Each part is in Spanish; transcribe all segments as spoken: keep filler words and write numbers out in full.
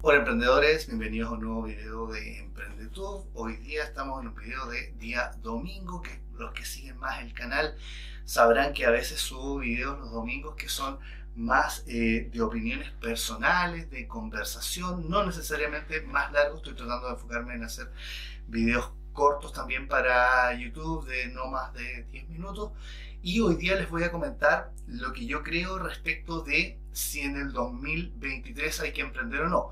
Hola emprendedores, bienvenidos a un nuevo video de EmprendeTube. Hoy día estamos en un video de día domingo, que los que siguen más el canal sabrán que a veces subo videos los domingos que son más eh, de opiniones personales, de conversación, no necesariamente más largos. Estoy tratando de enfocarme en hacer videos cortos también para YouTube de no más de diez minutos. Y hoy día les voy a comentar lo que yo creo respecto de si en el dos mil veintitrés hay que emprender o no.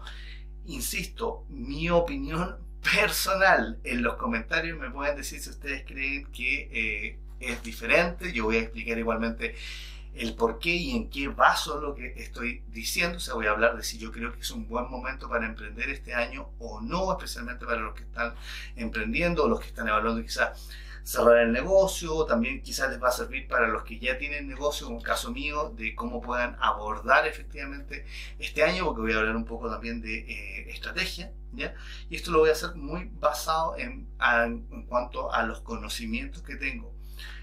Insisto, mi opinión personal. En los comentarios me pueden decir si ustedes creen que eh, es diferente. Yo voy a explicar igualmente el por qué y en qué baso lo que estoy diciendo. O sea, voy a hablar de si yo creo que es un buen momento para emprender este año o no, especialmente para los que están emprendiendo o los que están evaluando quizás cerrar el negocio. También quizás les va a servir para los que ya tienen negocio, como el caso mío, de cómo puedan abordar efectivamente este año, porque voy a hablar un poco también de eh, estrategia, ¿ya? Y esto lo voy a hacer muy basado en, en, en cuanto a los conocimientos que tengo,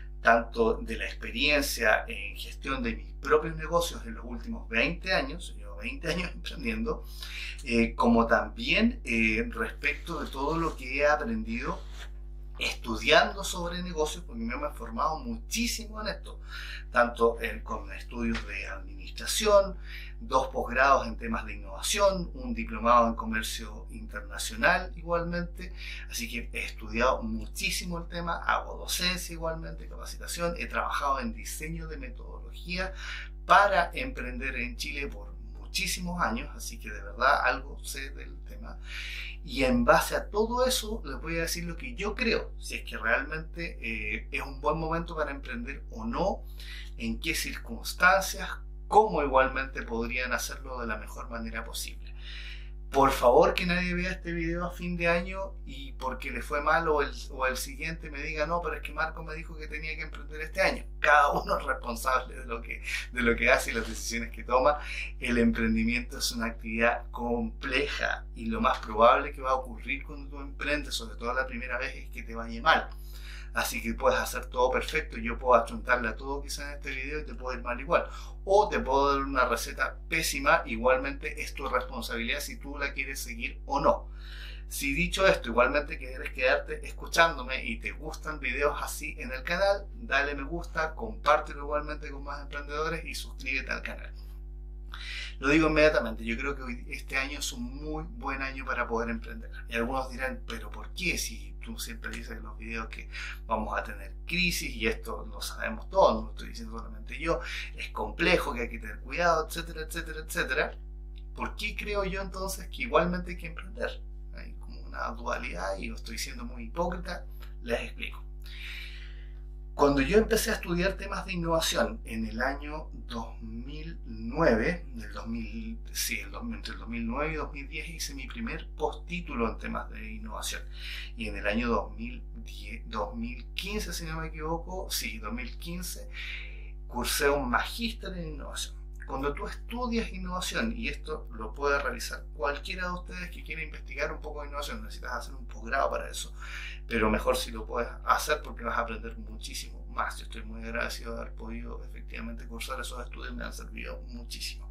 tanto de la experiencia en gestión de mis propios negocios en los últimos veinte años, llevo veinte años emprendiendo, eh, como también eh, respecto de todo lo que he aprendido estudiando sobre negocios, porque yo me he formado muchísimo en esto, tanto en, con estudios de administración, dos posgrados en temas de innovación, un diplomado en comercio internacional igualmente, así que he estudiado muchísimo el tema, hago docencia igualmente, capacitación, he trabajado en diseño de metodología para emprender en Chile por muchísimos años, así que de verdad algo sé del tema. Y en base a todo eso les voy a decir lo que yo creo, si es que realmente eh, es un buen momento para emprender o no, en qué circunstancias, cómo igualmente podrían hacerlo de la mejor manera posible. Por favor, que nadie vea este video a fin de año y porque le fue mal o el, o el siguiente me diga, no, pero es que Marco me dijo que tenía que emprender este año. Cada uno es responsable de lo que, de lo que hace y las decisiones que toma. El emprendimiento es una actividad compleja y lo más probable que va a ocurrir cuando tú emprendes, sobre todo la primera vez, es que te vaya mal. Así que puedes hacer todo perfecto, yo puedo achuntarle a todo quizás en este video y te puede ir mal igual. O te puedo dar una receta pésima, igualmente es tu responsabilidad si tú la quieres seguir o no. Si dicho esto, igualmente quieres quedarte escuchándome y te gustan videos así en el canal, dale me gusta, compártelo igualmente con más emprendedores y suscríbete al canal. Lo digo inmediatamente, yo creo que hoy, este año es un muy buen año para poder emprender. Y algunos dirán, pero ¿por qué? Si tú siempre dices en los videos que vamos a tener crisis, y esto lo sabemos todos, no lo estoy diciendo solamente yo, es complejo, que hay que tener cuidado, etcétera, etcétera, etcétera. ¿Por qué creo yo entonces que igualmente hay que emprender? Hay como una dualidad y yo estoy siendo muy hipócrita, les explico. Cuando yo empecé a estudiar temas de innovación en el año dos mil nueve, del dos mil, sí, entre el dos mil nueve y dos mil diez hice mi primer postítulo en temas de innovación. Y en el año dos mil diez, dos mil quince, si no me equivoco, sí, dos mil quince, cursé un magíster en innovación. Cuando tú estudias innovación, y esto lo puede realizar cualquiera de ustedes que quiera investigar un poco de innovación, necesitas hacer un posgrado para eso, pero mejor si lo puedes hacer porque vas a aprender muchísimo más. Yo estoy muy agradecido de haber podido efectivamente cursar esos estudios, me han servido muchísimo.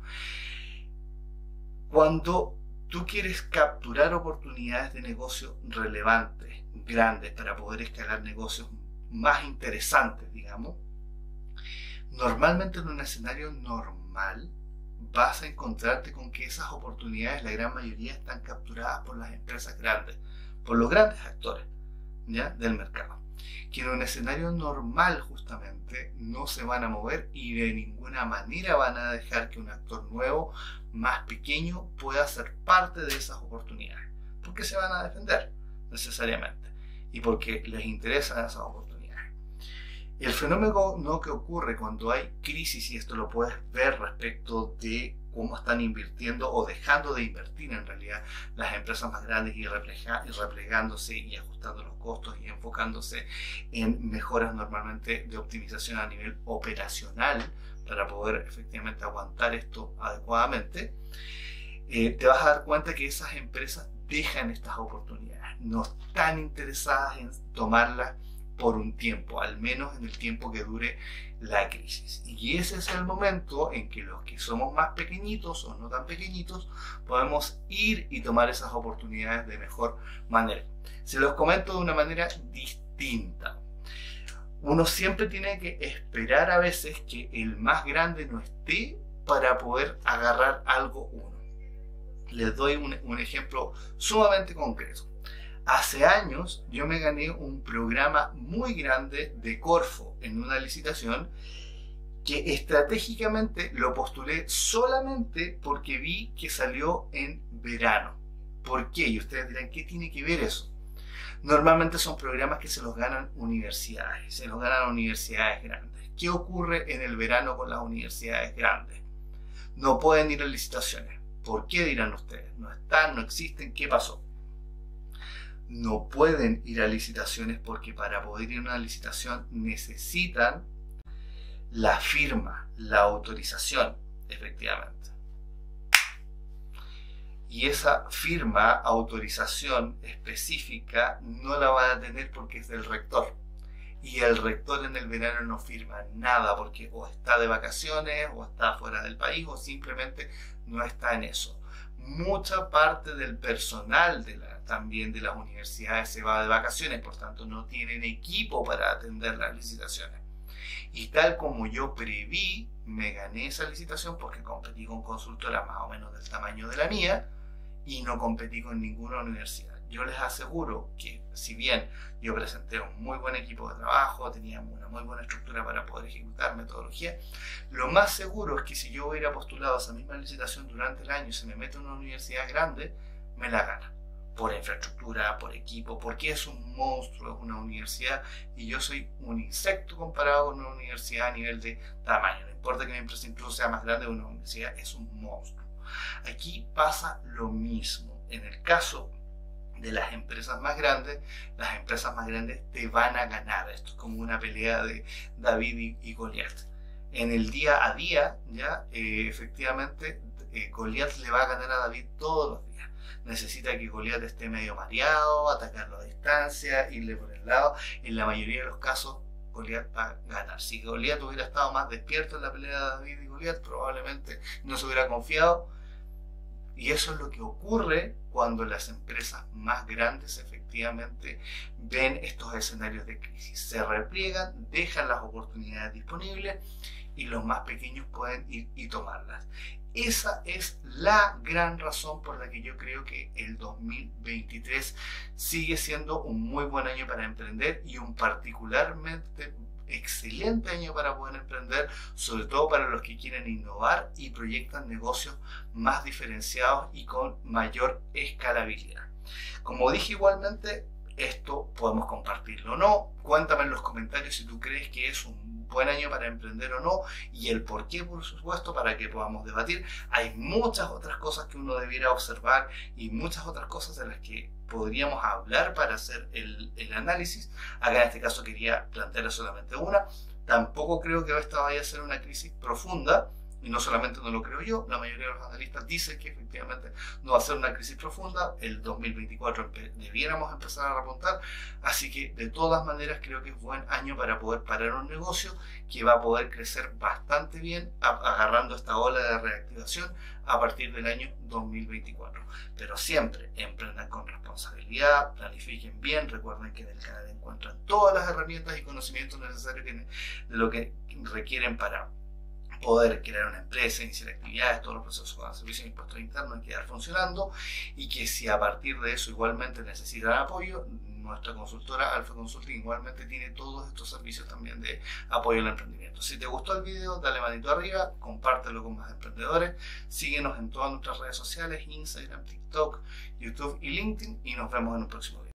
Cuando tú quieres capturar oportunidades de negocio relevantes, grandes, para poder escalar negocios más interesantes, digamos, normalmente en un escenario normal vas a encontrarte con que esas oportunidades, la gran mayoría, están capturadas por las empresas grandes, por los grandes actores, ¿ya?, del mercado, que en un escenario normal justamente no se van a mover y de ninguna manera van a dejar que un actor nuevo, más pequeño, pueda ser parte de esas oportunidades, porque se van a defender necesariamente y porque les interesan esas oportunidades. El fenómeno no que ocurre cuando hay crisis, y esto lo puedes ver respecto de cómo están invirtiendo o dejando de invertir en realidad las empresas más grandes y, replega, y replegándose y ajustando los costos y enfocándose en mejoras normalmente de optimización a nivel operacional para poder efectivamente aguantar esto adecuadamente, eh, te vas a dar cuenta que esas empresas dejan estas oportunidades, no están interesadas en tomarlas por un tiempo, al menos en el tiempo que dure la crisis. Y ese es el momento en que los que somos más pequeñitos o no tan pequeñitos podemos ir y tomar esas oportunidades de mejor manera. Se los comento de una manera distinta. Uno siempre tiene que esperar a veces que el más grande no esté para poder agarrar algo uno. Les doy un, un ejemplo sumamente concreto. Hace años yo me gané un programa muy grande de Corfo en una licitación que estratégicamente lo postulé solamente porque vi que salió en verano. ¿Por qué? Y ustedes dirán, ¿qué tiene que ver eso? Normalmente son programas que se los ganan universidades, se los ganan universidades grandes. ¿Qué ocurre en el verano con las universidades grandes? No pueden ir a licitaciones. ¿Por qué, dirán ustedes? No están, no existen, ¿qué pasó? No pueden ir a licitaciones porque para poder ir a una licitación necesitan la firma, la autorización, efectivamente. Y esa firma, autorización específica, no la van a tener porque es del rector. Y el rector en el verano no firma nada porque o está de vacaciones, o está fuera del país, o simplemente no está en eso. Mucha parte del personal de la, también de las universidades se va de vacaciones, por tanto no tienen equipo para atender las licitaciones. Y tal como yo preví, me gané esa licitación porque competí con consultoras más o menos del tamaño de la mía y no competí con ninguna universidad. Yo les aseguro que si bien yo presenté un muy buen equipo de trabajo, teníamos una muy buena estructura para poder ejecutar metodología, lo más seguro es que si yo hubiera postulado a esa misma licitación durante el año y se me mete en una universidad grande, me la gana. Por infraestructura, por equipo, porque es un monstruo, es una universidad y yo soy un insecto comparado con una universidad a nivel de tamaño. No importa que mi empresa incluso sea más grande, una universidad es un monstruo. Aquí pasa lo mismo. En el caso de las empresas más grandes, las empresas más grandes te van a ganar. Esto es como una pelea de David y, y Goliat. En el día a día, ya eh, efectivamente, eh, Goliat le va a ganar a David todos los días. Necesita que Goliat esté medio mareado, atacarlo a distancia, irle por el lado. En la mayoría de los casos, Goliat va a ganar. Si Goliat hubiera estado más despierto en la pelea de David y Goliat, probablemente no se hubiera confiado. Y eso es lo que ocurre cuando las empresas más grandes efectivamente ven estos escenarios de crisis. Se repliegan, dejan las oportunidades disponibles y los más pequeños pueden ir y tomarlas. Esa es la gran razón por la que yo creo que el dos mil veintitrés sigue siendo un muy buen año para emprender y un particularmente excelente año para poder emprender, sobre todo para los que quieren innovar y proyectan negocios más diferenciados y con mayor escalabilidad. Como dije igualmente, esto podemos compartirlo o no. Cuéntame en los comentarios si tú crees que es un buen año para emprender o no y el por qué, por supuesto, para que podamos debatir. Hay muchas otras cosas que uno debiera observar y muchas otras cosas de las que podríamos hablar para hacer el, el análisis. Acá en este caso quería plantear solamente una. Tampoco creo que esta vaya a ser una crisis profunda. Y no solamente no lo creo yo, la mayoría de los analistas dicen que efectivamente no va a ser una crisis profunda. El dos mil veinticuatro debiéramos empezar a repuntar, así que de todas maneras creo que es buen año para poder parar un negocio que va a poder crecer bastante bien agarrando esta ola de reactivación a partir del año dos mil veinticuatro. Pero siempre emprendan con responsabilidad, planifiquen bien, recuerden que en el canal encuentran todas las herramientas y conocimientos necesarios que, de lo que requieren para poder crear una empresa, iniciar actividades, todos los procesos de servicios de impuestos internos y quedar funcionando, y que si a partir de eso igualmente necesitan apoyo, nuestra consultora Alfa Consulting igualmente tiene todos estos servicios también de apoyo al emprendimiento. Si te gustó el video, dale manito arriba, compártelo con más emprendedores, síguenos en todas nuestras redes sociales, Instagram, TikTok, YouTube y LinkedIn, y nos vemos en un próximo video.